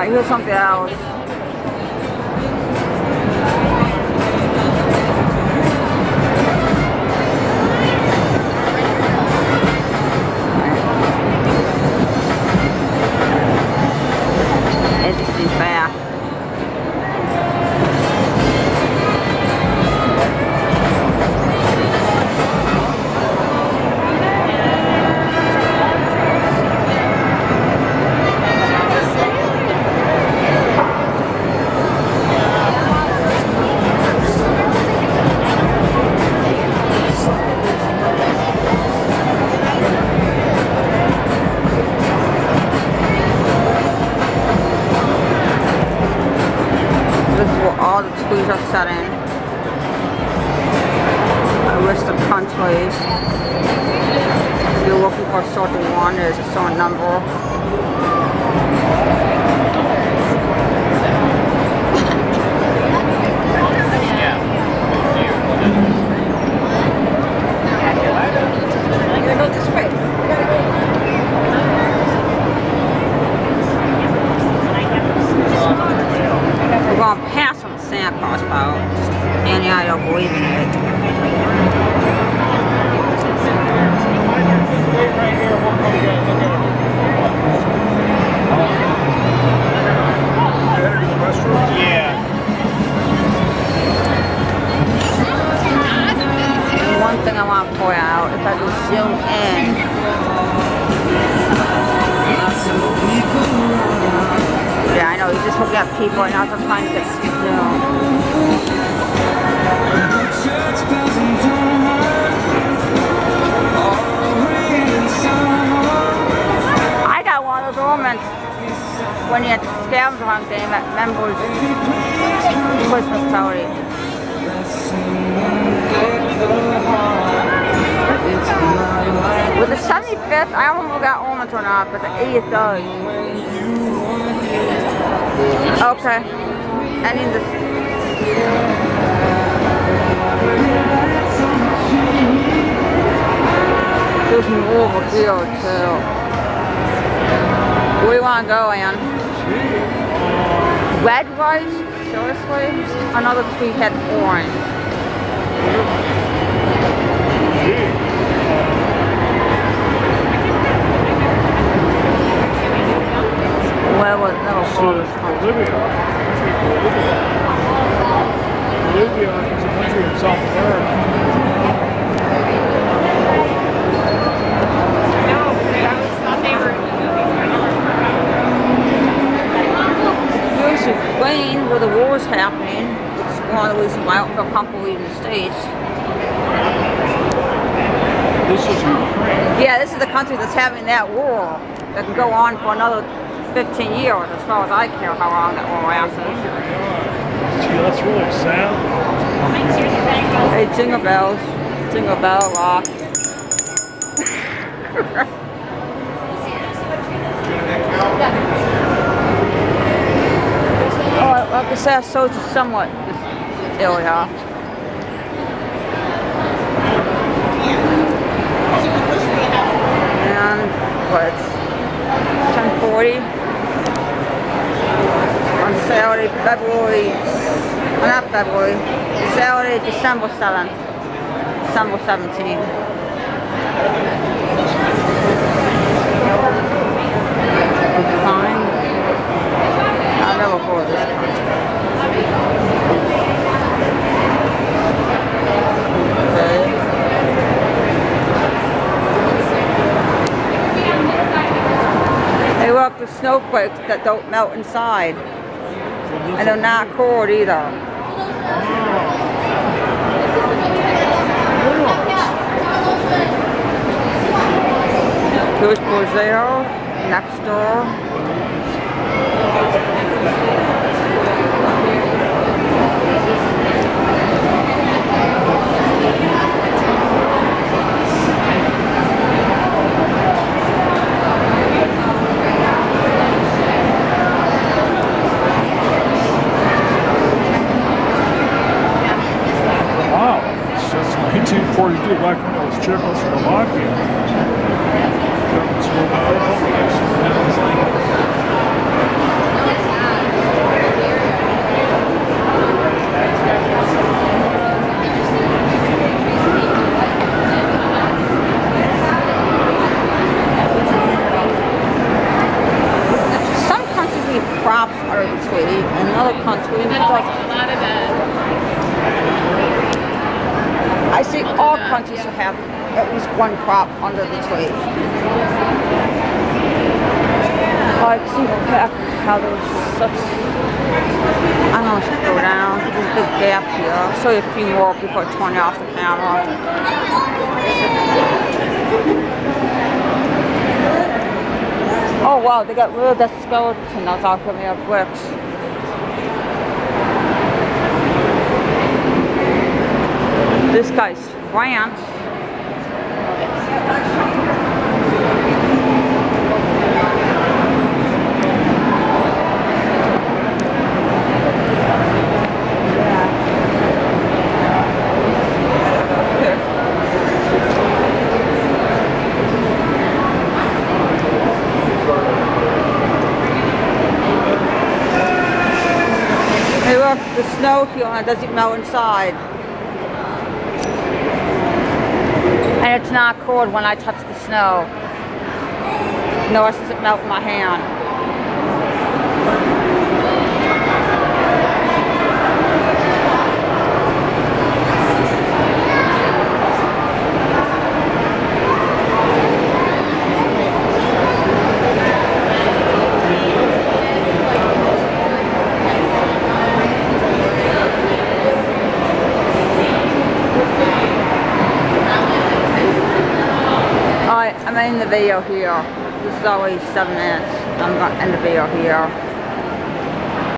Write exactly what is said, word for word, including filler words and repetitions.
Alright, here's something else. Interesting fact. All the trees are set in. A list of countries. If you're looking for a certain one, there's a certain number. You're gonna go this way. We're going past on the Santa Claus boat, and yeah, I don't believe in it. Wait right here, we'll come get it. Look at it. Headed to the restaurant? Yeah. And one thing I want to point out, if I can zoom in, yeah, I know, you're just looking at people and now I'm trying to get zoom. I got one of those ornaments when you had the scavenger hunt game at Members Christmas party. With the seventy-fifth, I don't remember if we got ornaments or not, but the eightieth does. Okay. I need this. There's more over here too. Where do you want to go, Ann? Red rice? Seriously? Another tree had orange. Where was that? Bolivia. Bolivia is a country in South America. No, I always thought they were Here's Ukraine, where the war is happening, which is one of the reasons why I don't feel comfortable leaving the States. This is Ukraine. Yeah, this is the country that's having that war that can go on for another fifteen years, as far as I care how long that war lasts. Gee, that's really sad. Hey, jingle bells. Jingle bell rock. Oh, like I said, so it's somewhat area. And what? ten forty. On Saturday, February, well, not February, Saturday, December seventh, December seventeenth. Fine. I've never heard of this country. Okay. They work with snowflakes that don't melt inside. And they're not cold either. Here's Brazil, next door. nineteen forty-two, back when it was Czechoslovakia. crops under the tree, and another country. And then does- like a lot of the I see all countries should have at least one crop under the tree. Like, see the back, how there's such, I don't know, I should go down. There's a big gap here. I'll show you a few more before I turn off the camera. Oh wow, they got rid of that skeleton that's off of me of bricks. This guy's France. Hey look, the snow here and it doesn't melt inside. And it's not cold when I touch the snow. No, it doesn't melt in my hand. Alright, I'm ending the video here. This is always seven minutes. I'm going to end the video here.